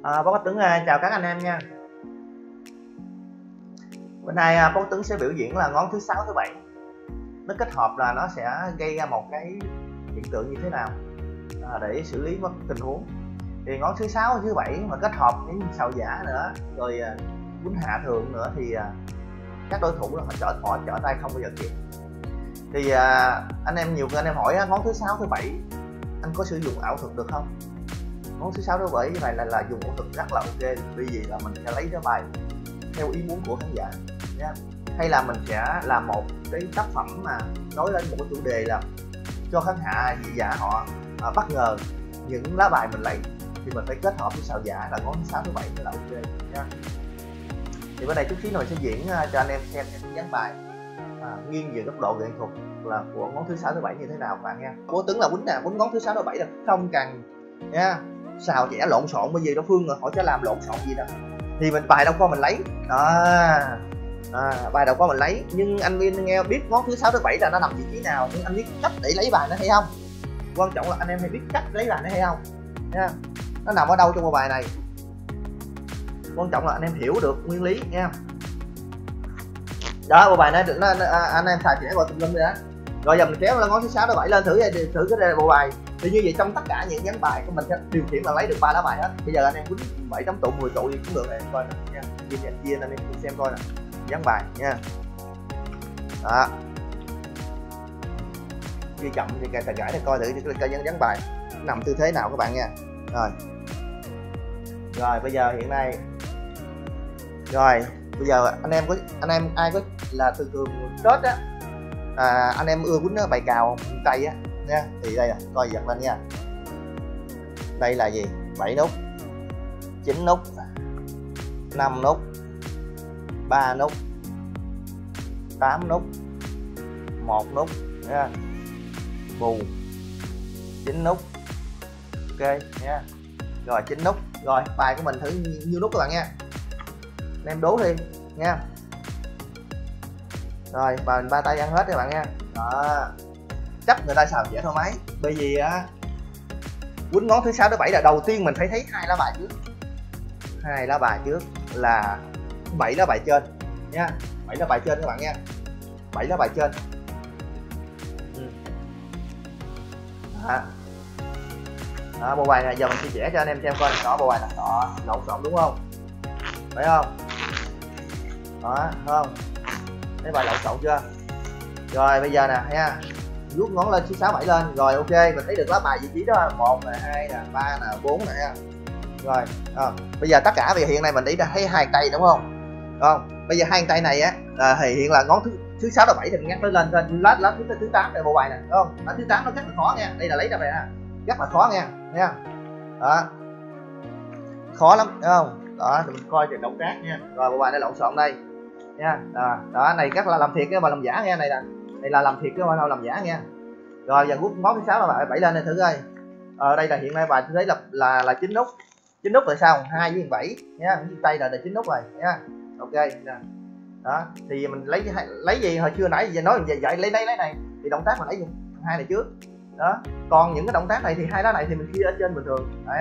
Bác Tuấn chào các anh em nha. Bữa nay bác Tuấn sẽ biểu diễn là ngón thứ 6 thứ 7. Nó kết hợp là nó sẽ gây ra một cái hiện tượng như thế nào để xử lý các tình huống. Thì ngón thứ 6 thứ 7 mà kết hợp với sào giả nữa, rồi quýnh hạ thượng nữa thì các đối thủ là họ trở tay không bao giờ kịp. Thì anh em nhiều anh em hỏi ngón thứ 6 thứ 7 anh có sử dụng ảo thuật được không? Ngón thứ 6 thứ 7 này là dùng ảo thuật rất là ok, bởi vì là mình sẽ lấy cái bài theo ý muốn của khán giả nha. Hay là mình sẽ làm một cái tác phẩm mà nói lên một cái chủ đề là cho khán giả họ bất ngờ những lá bài mình lấy, thì mình phải kết hợp với sào giả là ngón thứ 6 thứ 7 mới là ok nha. Thì bữa nay chút xíu mình sẽ diễn cho anh em xem những dáng bài nghiêng về góc độ nghệ thuật là của ngón thứ 6 thứ 7 như thế nào các bạn nha. Bố Tuấn là quýnh ngón thứ 6 thứ 7 là không cần nha xào vẽ lộn xộn, bởi vì đối phương họ sẽ làm lộn xộn gì đâu, thì mình bài đâu có mình lấy đó, bài đâu có mình lấy. Nhưng anh Vin nghe biết ngón thứ 6 thứ 7 là nó nằm vị trí nào, nhưng anh biết cách để lấy bài nó hay không. Quan trọng là anh em phải biết cách lấy bài nó hay không nha, nó nằm ở đâu trong bộ bài này. Quan trọng là anh em hiểu được nguyên lý nha. Đó, bộ bài này được anh em xài vẽ vào tùm lum rồi đó. Rồi giờ mình kéo ngón thứ 6 thứ 7 lên thử cái bộ bài. Thì như vậy trong tất cả những dáng bài của mình sẽ điều khiển là lấy được 3 lá bài hết. Bây giờ anh em quýnh 7 8 tụ 10 tụ gì cũng được này, coi nè nha. Chia anh em xem coi nè. Dáng bài nha. Đó. Ghi chậm thì cài gãi để coi thử cái dáng bài nằm tư thế nào các bạn nha. Rồi bây giờ hiện nay bây giờ anh em ai có là thường Tết á, anh em ưa quýnh bài cào tay á nha, thì đây coi giật lên nha. Đây là gì? 7 nút, 9 nút, 5 nút, 3 nút, 8 nút, 1 nút nha, bù 9 nút, ok nha. Rồi 9 nút. Rồi bài của mình thử nhiêu nút các bạn nha, anh em đố đi nha. Rồi bài mình ba tay ăn hết các bạn nha. Đó, chắc người ta xào dễ thoải mái, bởi vì quýnh ngón thứ 6 thứ 7 là đầu tiên mình phải thấy 2 lá bài trước. 2 lá bài trước là 7 lá bài trên nha, 7 lá bài trên các bạn nha, 7 lá bài trên. Đó, bộ bài này giờ mình chia sẻ cho anh em xem coi. Đó, bộ bài là lộn xộn đúng không? Phải không? Đó, không? Thấy bài lộn xộn chưa? Rồi bây giờ nè nha, vuốt ngón lên thứ 6 7 lên. Rồi ok, mình thấy được lá bài vị trí đó, 1 nè, 2 nè, 3 nè, 4 nè nha. Rồi, bây giờ tất cả vì hiện nay mình thấy 2 tay đúng không? Không? Bây giờ 2 tay này á thì hiện là ngón thứ 6 thứ 7 thì mình ngắt nó lên lá thứ 8 này bộ bài nè, đúng không? Lá thứ 8 nó rất là khó nha. Đây là lấy ra bài nè. Rất là khó nha. Đó. Khó lắm, đúng không? Đó, thì mình coi cái động tác nha. Rồi bộ bài nó lộn xộn đây nha. Đó, này rất là làm thiệt cái bài làm giả nha, này nè. Đây là làm thiệt cái bài làm giả nha. Rồi giờ vuốt ngón thứ 6 là 7 lên đây thử coi. Đây là hiện nay bài thấy là 9 nút. 9 nút rồi sao? 2 với 7 nha. Cái tay là 9 nút rồi nha. Ok nè. Đó, thì mình lấy gì hồi chưa nãy giờ nói vậy lấy này. Thì động tác mình lấy thằng 2 này trước. Đó. Còn những cái động tác này thì 2 lá này thì mình chia ở trên bình thường. Đấy,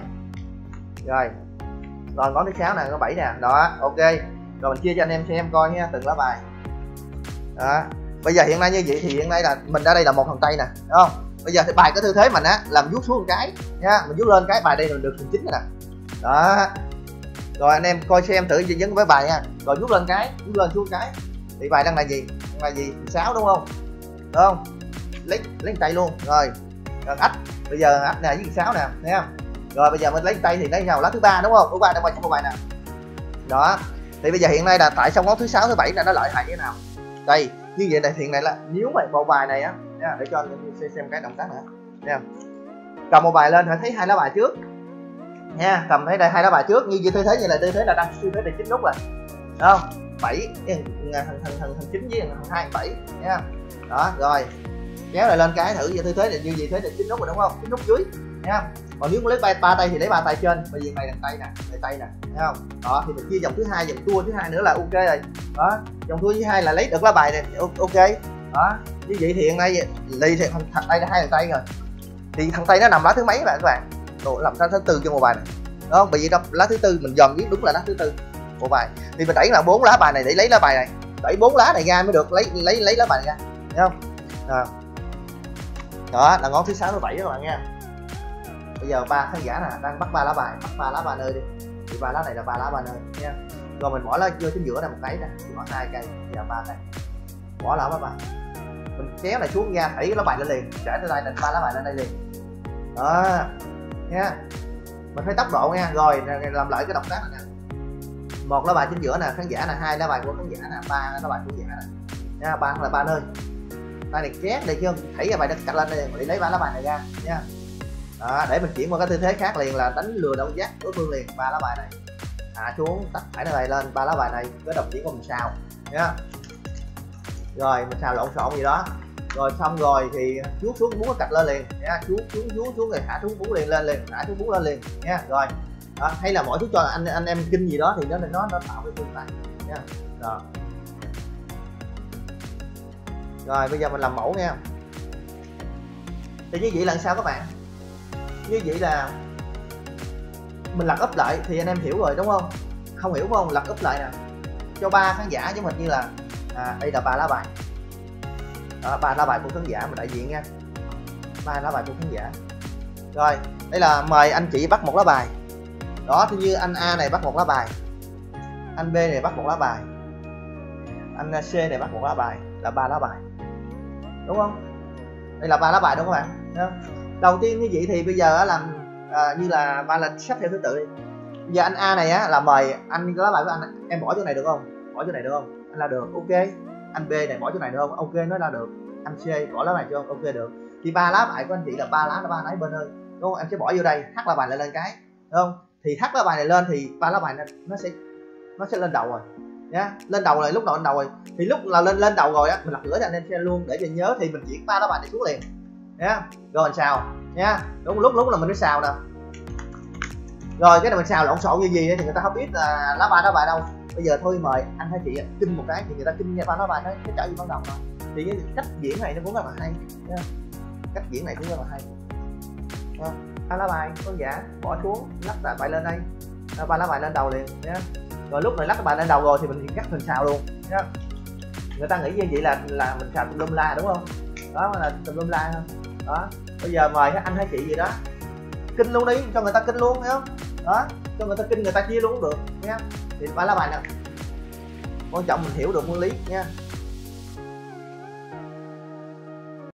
rồi ngón thứ 6 nè, có 7 nè. Đó, ok. Rồi mình chia cho anh em xem coi nha, từng lá bài. Đó. Bây giờ hiện nay như vậy thì hiện nay là mình ở đây là một thằng tay nè, đúng không? Bây giờ thì bài có tư thế mình á, làm vuốt xuống một cái nha, mình vuốt lên cái bài đây mình được thằng 9 rồi nè. Đó. Rồi anh em coi xem thử vấn với bài nha. Rồi vuốt lên xuống cái. Thì bài đang là gì? Đang là gì? 6 đúng không? Đúng không? Lấy tay luôn. Rồi ách. Bây giờ ách nè với 6 nè, thấy không? Rồi bây giờ mình lấy tay thì lấy nào lá thứ 3 đúng không? Thứ 3 đang vào trong bộ bài nè. Đó. Thì bây giờ hiện nay là tại sao ngón thứ 6 thứ 7 là nó lợi hại như thế nào? Đây, như vậy là hiện nay là nếu mà bộ bài này á nha, để cho anh em xem cái động tác nữa nha. Cầm một bài lên phải thấy 2 lá bài trước nha, cầm thấy đây 2 lá bài trước, như tư thế như là tư thế là đang tư thế là 9 nút rồi, đúng không? 7 thằng 9 với thằng 2 7 nha. Đó, rồi kéo lại lên cái thử tư thế là như vậy, thế là 9 nút rồi đúng không? 9 nút dưới nha. Còn nếu lấy 3 tay thì lấy 3 tay trên, bây giờ này là tay nè, đây tay nè, thấy không? Đó, thì mình chia vòng thứ 2, vòng tua thứ 2 nữa là ok rồi. Đó, vòng tua thứ 2 là lấy được lá bài này, ok. Đó, như vậy thì hiện nay lì thì thằng tay là 2 thằng tay rồi. Thì thằng tay nó nằm lá thứ mấy các bạn? Đồ làm sao thứ 4 cho một bài này. đúng không? Bởi vì đó lá thứ tư mình dòm biết đúng là lá thứ tư bộ bài, thì mình đẩy là 4 lá bài này để lấy lá bài này, đẩy 4 lá này ra mới được lấy lá bài này ra, thấy không? Đó là ngón thứ 6 thứ 7 các bạn nha. Bây giờ ba khán giả nè đang bắt 3 lá bài, bắt 3 lá 3 nơi đi, thì 3 lá này là 3 lá 3 nơi nha. Rồi mình bỏ lá vô chính giữa này một cái nè, bỏ 2 cây, giờ 3 cây, bỏ lá bài, mình kéo này xuống ra, thảy lá bài lên liền, để tới đây là 3 lá bài lên đây liền, đó nha. Mình phải tốc độ nha. Rồi làm lại cái động tác này nè, 1 lá bài chính giữa nè khán giả nè, 2 lá bài của khán giả nè, 3 lá bài của khán giả nè nha, 3 là 3 nơi, tay này chét đây chứ, thảy bài đất cắt lên đây để lấy 3 lá bài này ra nha. Đó, để mình chuyển qua cái tư thế khác liền là đánh lừa đâu giác đối phương liền. 3 lá bài này hạ xuống, tắt thảy lá bài lên, 3 lá bài này cái đồng chỉ của mình xào nhá. Rồi mình xào lộn xộn gì đó, rồi xong rồi thì chuốt xuống bún cạch lên liền nha, chuốt xuống rồi hạ xuống bún liền, lên liền, hạ xuống bún lên liền nha. Rồi đó, hay là mỗi chút cho anh em kinh gì đó thì nó tạo cái tương tác nha. Rồi bây giờ mình làm mẫu nha. Thì như vậy là sao các bạn? Như vậy là mình lật úp lại thì anh em hiểu rồi đúng không? Không hiểu không? Lật úp lại nè, cho 3 khán giả giống mình như là đây là 3 lá bài. Đó, 3 lá bài của khán giả mình đại diện nha, 3 lá bài của khán giả. Rồi đây là mời anh chị bắt 1 lá bài. Đó thì như anh A này bắt 1 lá bài, anh B này bắt 1 lá bài, anh C này bắt 1 lá bài, là 3 lá bài đúng không? Đây là 3 lá bài đúng không các bạn? Đầu tiên như vậy thì bây giờ làm như là ba là sắp theo thứ tự đi. Giờ anh A này á là mời anh lá bài của anh, em bỏ chỗ này được không? Bỏ chỗ này được không? Anh là được, ok. Anh B này bỏ chỗ này được không? Ok, nói là được. Anh C bỏ lá bài cho, ok được. Thì 3 lá bài của anh chị là 3 lá, 3 lá bên ơi, đúng không? Em sẽ bỏ vô đây, hắt lá bài lại lên cái, đúng không? Thì hắt lá bài này lên thì 3 lá bài này nó sẽ lên đầu rồi nhá. Lên đầu rồi, lúc đầu lên đầu rồi thì lúc là lên đầu rồi á, mình lật lửa cho anh em xem luôn để cho nhớ, thì mình chuyển 3 lá bài này xuống liền nhá. Rồi mình xào nha, đúng lúc là mình mới xào nè. Rồi cái này mình xào lộn xộn như gì thì người ta không biết là lá bài đâu. Bây giờ thôi mời anh hai chị kinh một cái thì người ta kinh nha, 3 lá bài nó trở như ban đầu rồi. Thì cái cách diễn này nó cũng rất là hay nha. Cách diễn này cũng rất là hay. 3 lá bài con giả bỏ xuống, lắc lại bài lên đây, 3 lá bài lên đầu liền nhé. Rồi lúc này lắc bài lên đầu rồi thì mình cắt mình xào luôn nhé. Người ta nghĩ như vậy là mình xào tùm lum la đúng không? Đó là tùm lum la không? Đó bây giờ mời anh hai chị gì đó kinh luôn đi, cho người ta kinh luôn thấy không? Đó cho người ta kinh, người ta chia luôn cũng được nhé. Thì 3 lá bài nè, quan trọng mình hiểu được nguyên lý nha.